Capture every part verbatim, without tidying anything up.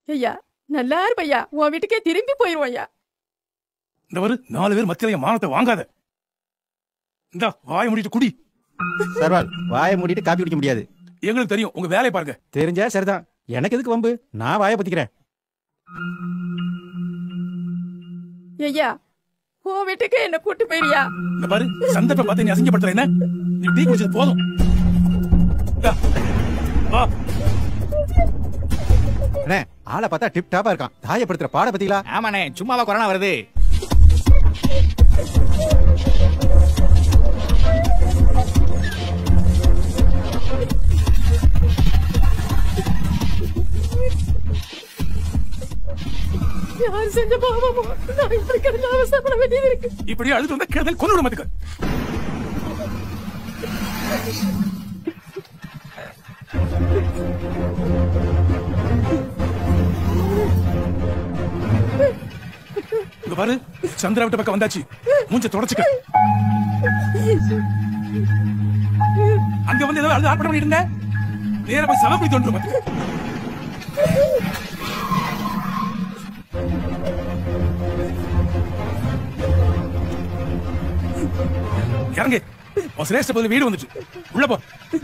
ஐயா நல்லா இருப்பையா, உன் வீட்டுக்கே திரும்பி போயிருவோம் ஐயா. இந்த ஒரு நாலு பேர் மத்தியில மானத்தை வாங்காத. இந்த வாயை மூடிட்டு குடி. சர்வால், வாயை மூடிட்டு காப்பி குடிக்க முடியாது. எங்களுக்கு தெரியும், உங்க வேலையை பாருங்க. தெரிஞ்சா சரிதான், எனக்கு எதுக்கு வம்பு? நான் வாயை பத்திக்கிறேன். ஐயா உன் வீட்டுக்கு என்ன கூட்டு போயிரியா? இந்த பாரு, சந்தர்ப்பம் பார்த்து நீ அசிங்கப்படுத்துற என்ன? நீ டீ குடிச்சது போதும். ஆளை பார்த்தா டிப் டாப்பா இருக்கான். தாயப்படுத்துற பாட பத்திங்களா? ஆமாண்ணே, சும்மாவா கொரோனா வருது? யார் செஞ்ச பாவமோ நான் இப்படி கிடந்து அவசரப்பட வேண்டியது இருக்கு. இப்படியே அழுது வந்தா கேட்டல் கொண்டு விட மாட்டுக்க. இங்க பாரு, சந்திரா விட்ட பக்கம் வந்தாச்சு. மூஞ்ச தொடச்சுக்க. அங்க வந்து ஏதோ அழுது ஆர்ப்பாட்டம் பண்ணிட்டு இருந்த, நேர போய் சவப்படி தோன்றும். இறங்கு, உன் சிரேஷ்ட பதில் வீடு வந்துச்சு. உள்ள போ.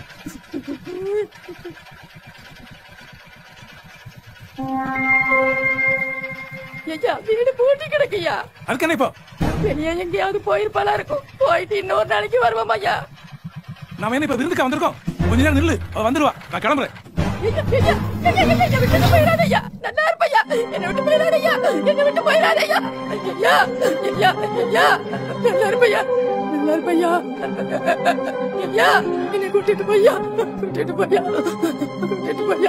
ஐயா வீடு பூட்டி கிடக்குயா. அதுக்கு என்ன இப்போ? வெளியே எங்கேயாவது போயிருப்பாளா இருக்கும். போயிட்டு இன்னொரு நாளைக்கு வருவோம் ஐயா. நாம என்ன இப்ப விருந்துக்கா வந்திருக்கோம்? கொஞ்ச நேரம் நில்லு, அவ வந்துருவா. நான் கிளம்புறேன். விட்டு போயிடாதையா, நல்லா இருப்பையா. என்ன விட்டு போயிடாதையா, என்ன விட்டு போயிடாதையா. ஐயா ஐயா ஐயா, நல்லா இருப்பையா, நல்லா இருப்பையா. ஐயா என்ன கூட்டிட்டு போய்யா, கூட்டிட்டு போய்யா, கூட்டிட்டு போய்யா.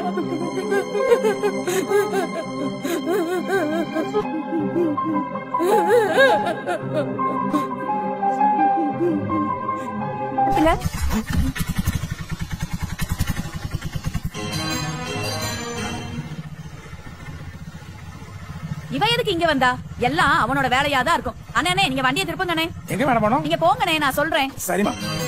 இவன் எதுக்கு இங்க வந்தா? எல்லாம் அவனோட வேலையாதான் இருக்கும். அண்ணே நீங்க வண்டியை திருப்புங்கண்ணே. எங்க மேடம் போனோம்? நீங்க போங்கண்ணே, நான் சொல்றேன். சரிமா.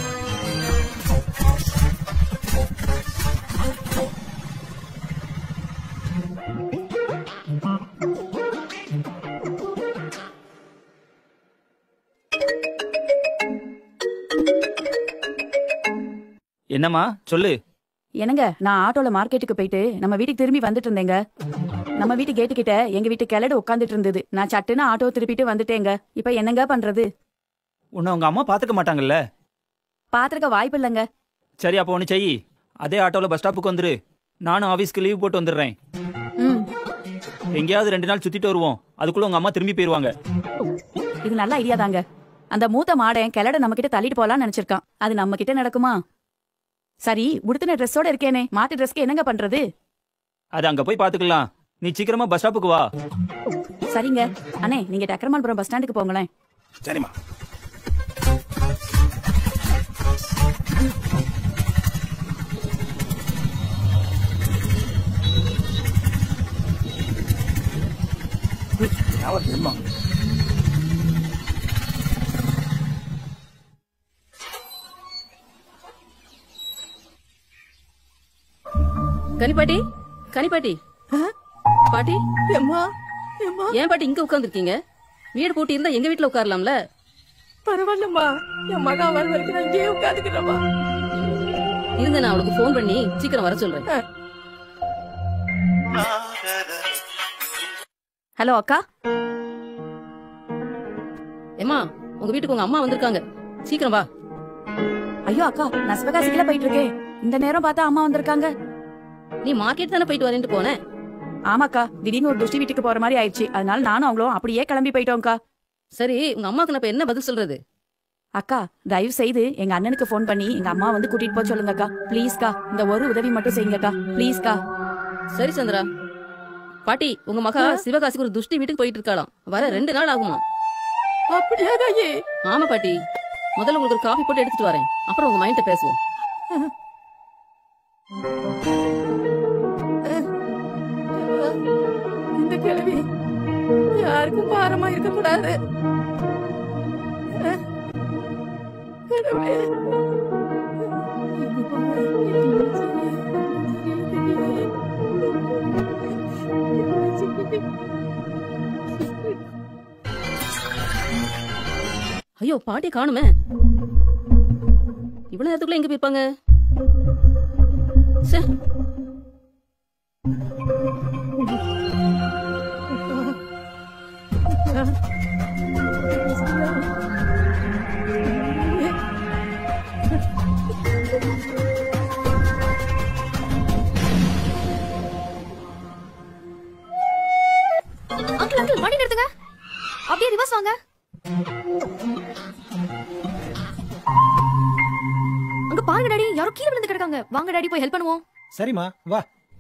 என்னம்மா சொல்லு. என்னங்க, நான் ஆட்டோல மார்க்கெட்டுக்கு போயிட்டு நம்ம வீட்டுக்கு திரும்பி வந்துட்டு இருந்தேங்க. நம்ம வீட்டு கேட்டு கிட்ட எங்க வீட்டு கிளடு உட்காந்துட்டு இருந்தது. நான் சட்டுன்னு ஆட்டோ திருப்பிட்டு வந்துட்டேங்க. இப்ப என்னங்க பண்றது? உன்னை உங்க அம்மா பாத்துக்க மாட்டாங்கல்ல? பாத்துக்க வாய்ப்பு இல்லைங்க. சரி, அப்போ ஒண்ணு செய். அதே ஆட்டோல பஸ் ஸ்டாப்புக்கு வந்துரு. நானும் ஆபீஸ்க்கு லீவ் போட்டு வந்துடுறேன். எங்கேயாவது ரெண்டு நாள் சுத்திட்டு வருவோம். அதுக்குள்ள உங்க அம்மா திரும்பி போயிருவாங்க. இது நல்ல ஐடியா தாங்க. அந்த மூத்த மாடன் கிளட நம்ம கிட்ட தள்ளிட்டு போலான்னு நினைச்சிருக்கான். அது நம்ம கிட்ட நடக்குமா? சரி, உடுத்தின ட்ரெஸ்ஸோட இருக்கேனே, மாட்டு ட்ரெஸ்க்கு என்னங்க பண்றது? அது அங்க போய் பாத்துக்கலாம். நீ சீக்கிரமா பஸ் ஸ்டாப்புக்கு வா. சரிங்க அண்ணே, நீங்க டக்கரமால்புரம் பஸ் ஸ்டாண்டுக்கு போங்களேன். சரிம்மா. கனிப்பாட்டி, கனிப்பாட்டி, பாட்டி, ஏன் பாட்டி இங்க உட்கார்ந்துருக்கீங்க? வீடு பூட்டி இருந்தா எங்க வீட்டுல உட்காரலாம்ல? பரவாயில்லம்மா, என் மகா வர வரைக்கும் நான் இங்கேயே உட்காந்துக்கிறேம்மா. இருங்க, நான் அவளுக்கு போன் பண்ணி சீக்கிரம் வர சொல்றேன். ஹலோ அக்கா. ஏமா, உங்க வீட்டுக்கு உங்க அம்மா வந்திருக்காங்க, சீக்கிரம் வா. ஐயோ அக்கா, நான் சிவகாசிக்குள்ள போயிட்டு இருக்கேன். இந்த நேரம் பார்த்தா அம்மா வந்திருக்காங்க. நீ மார்க்கெட் தானே போயிட்டு வரேன்ட்டு போனேன். ஆமாக்கா, திடீர்னு ஒரு துஷ்டி வீட்டுக்கு போற மாதிரி ஆயிடுச்சு. அதனால நானும் அவங்களும் அப்படியே கிளம்பி போயிட்டோம்க்கா. சரி, உங்க அம்மாக்கு நான் இப்ப என்ன பதில் சொல்றது? அக்கா, தயவு செய்து எங்க அண்ணனுக்கு போன் பண்ணி எங்க அம்மா வந்து கூட்டிட்டு போக சொல்லுங்கக்கா. பிளீஸ்க்கா, இந்த ஒரு உதவி மட்டும் செய்யுங்கக்கா, பிளீஸ்க்கா. சரி சந்திரா. பாட்டி, உங்க மகா சிவகாசிக்கு ஒரு துஷ்டி வீட்டுக்கு போயிட்டு இருக்காளாம். வர ரெண்டு நாள் ஆகுமா? அப்படியா தாயி? ஆமா பாட்டி. முதல்ல உங்களுக்கு ஒரு காஃபி போட்டு எடுத்துட்டு வரேன், அப்புறம் உங்க மைண்ட பேசுவோம். இந்த கிழவி யாருக்கும் பாரமா இருக்க கூடாது. கடவுளே, ஐயோ பாட்டி காணுமே. இவ்வளவு நேரத்துக்குள்ள எங்க போயிருப்பாங்க? சே. அங்கிள் அங்கிள் வண்டி நிறுத்துங்க. அப்படியே ரிவர்ஸ் வாங்க. அங்க பாருங்க டாடி, யாரோ கீழே விழுந்து கிடக்காங்க. வாங்க டாடி போய் ஹெல்ப் பண்ணுவோம். சரிம்மா வா.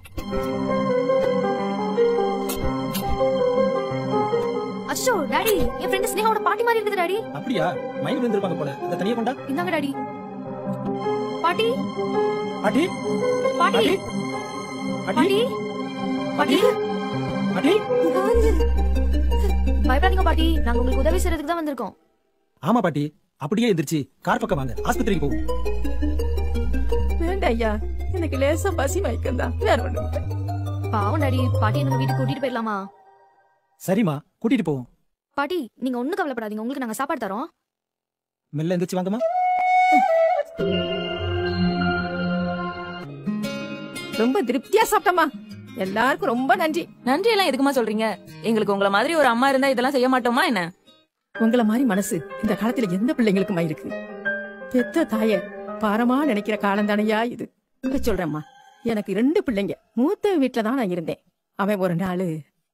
அச்சோ டாடி, என் ஃப்ரெண்ட் ஸ்னேகாவோட பாட்டி மாதிரி இருக்குது டாடி. அப்படியா? மயங்கி விழுந்திருப்பாங்க போல. அத தனியா கொண்டா. இந்தாங்க டாடி. பாட்டி பாட்டி பாட்டி பாட்டி பாட்டி பாட்டி பயப்படாதீங்க பாட்டி, நாங்க உங்களுக்கு உதவி செய்யறதுக்கு தான் வந்திருக்கோம். ஆமா பாட்டி, அப்படியே எந்திரிச்சு கார் பக்கம் வாங்க, ஆஸ்பத்திரிக்கு போவோம். வேண்டாம் ஐயா, எனக்கு லேசா பசி மயக்கம் தான், வேற ஒண்ணும் இல்லை. பாவம் டாடி, பாட்டி நம்ம வீட்டுக்கு கூட்டிட்டு போயிடலாமா? சரிம்மா, கூட்டிட்டு போவோம். பாட்டி நீங்க ஒண்ணும் கவலைப்படாதீங்க, உங்களுக்கு நாங்க சாப்பாடு தரோம். மெல்ல எந்திரிச்சு வாங்கம்மா. ரொம்ப திருப்தியா சாப்பிட்டமா, எல்லாருக்கும் ரொம்ப நன்றி. நன்றி எல்லாம் எதுக்குமா சொல்றீங்க? எங்களுக்கு உங்கள மாதிரி ஒரு அம்மா இருந்தா இதெல்லாம் செய்ய மாட்டோமா என்ன? உங்கள மாதிரி மனசு இந்த காலத்துல எந்த பிள்ளைங்களுக்குமா இருக்கு? பெத்த தாய பாரமா நினைக்கிற காலம் தானையா இது. இப்ப சொல்றேம்மா, எனக்கு ரெண்டு பிள்ளைங்க. மூத்த வீட்டுல தான் நான் இருந்தேன். அவன் ஒரு நாளு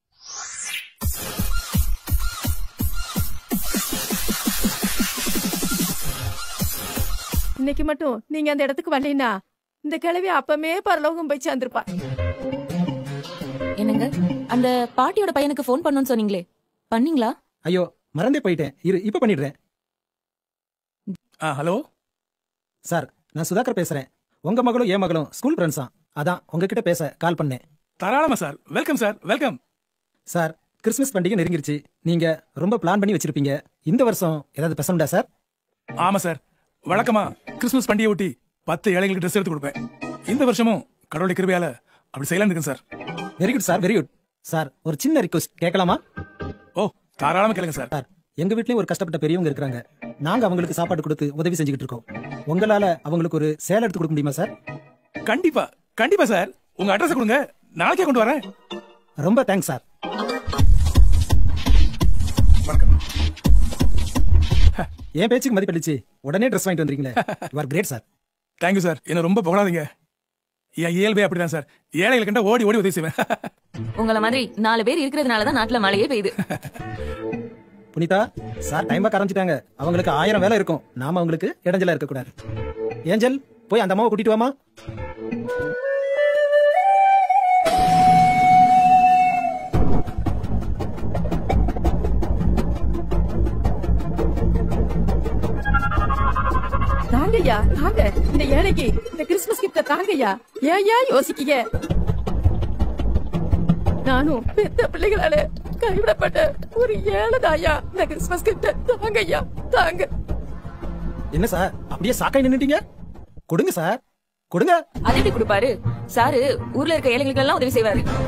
இன்னைக்கு மட்டும் நீங்க அந்த இடத்துக்கு வரலைன்னா இந்த கிழவி அப்பமே பரலோகம் போய் சேர்ந்திருப்பா. என்னங்க, அந்த பாட்டியோட பையனுக்கு போன் பண்ணணும்னு சொன்னீங்களே, பண்ணீங்களா? ஐயோ மறந்தே போயிட்டேன், இரு இப்ப பண்ணிடுறேன். ஹலோ சார், நான் சுதாகர் பேசுறேன். உங்க மகளும் என் மகளும் ஸ்கூல் ஃப்ரெண்ட்ஸா, அதான் உங்ககிட்ட பேச கால் பண்ணேன். தாராளமா sir. Welcome sir, welcome. Sir, Christmas பண்டிகை நெருங்கிருச்சு. நீங்க ரொம்ப பிளான் பண்ணி வச்சிருப்பீங்க. இந்த வருஷம் ஏதாவது பெசண்டா சார்? ஆமா சார், வழக்கமா கிறிஸ்துமஸ் பண்டிகை ஒட்டி பத்து ஏழைகளுக்கு ட்ரெஸ் எடுத்து கொடுப்பேன். இந்த வருஷமும் கடவுளுடைய கிருபையால அப்படி செய்யலாம் இருக்கேன் sir. Very good sir, very good. Sir, ஒரு சின்ன ரிக்வெஸ்ட் கேட்கலாமா? ஓ தாராளமா கேளுங்க சார். சார், எங்க வீட்லயும் ஒரு கஷ்டப்பட்ட பெரியவங்க இருக்காங்க. நாங்க அவங்களுக்கு சாப்பாடு கொடுத்து உதவி செஞ்சுக்கிட்டு இருக்கோம். உங்களால அவங்களுக்கு ஒரு சேலை எடுத்து கொடுக்க முடியுமா சார்? கண்டிப்பா கண்டிப்பா சார். உங்க அட்ரஸ் கொடுங்க, நாளைக்கே கொண்டு வரேன். ரொம்ப தேங்க்ஸ் சார். வணக்கம். என் பேச்சுக்கு மதிப்பளிச்சு உடனே ட்ரெஸ் வாங்கிட்டு வந்துறீங்களே, you are great sir. Thank you sir. என்ன ரொம்ப புகழாதீங்க. என் இயல்பே அப்படிதான் சார். ஏழைகளை கண்டா ஓடி ஓடி உதவி செய்வேன். உங்கள மாதிரி நாலு பேர் இருக்கிறதுனாலதான் நாட்டுல மழையே பெய்யுது. புனிதா, சார் டைம் பார்க்க ஆரம்பிச்சிட்டாங்க. அவங்களுக்கு ஆயிரம் வேலை இருக்கும். நாம அவங்களுக்கு இடைஞ்சலா இருக்க கூடாது. ஏஞ்சல், போய் அந்த அம்மாவை கூட்டிட்டு வாமா. தாங்கய்யா தாங்க, இந்த ஏழைக்கு இந்த கிறிஸ்துமஸ் கிஃப்ட தாங்கய்யா. ஏயா யோசிக்கீங்க? நானும் பெத்த பிள்ளைகளால கைவிடப்பட்ட ஒரு ஏழைதாயா. இந்த கிறிஸ்துமஸ் கிஃப்ட தாங்கய்யா, தாங்க. என்ன சார், அப்படியே சாக்காய் நின்னுட்டீங்க? கொடுங்க சார், கொடுங்க. அது எப்படி கொடுப்பாரு? சாரு ஊர்ல இருக்க ஏழைகளுக்கு எல்லாம் உதவி செய்வாரு.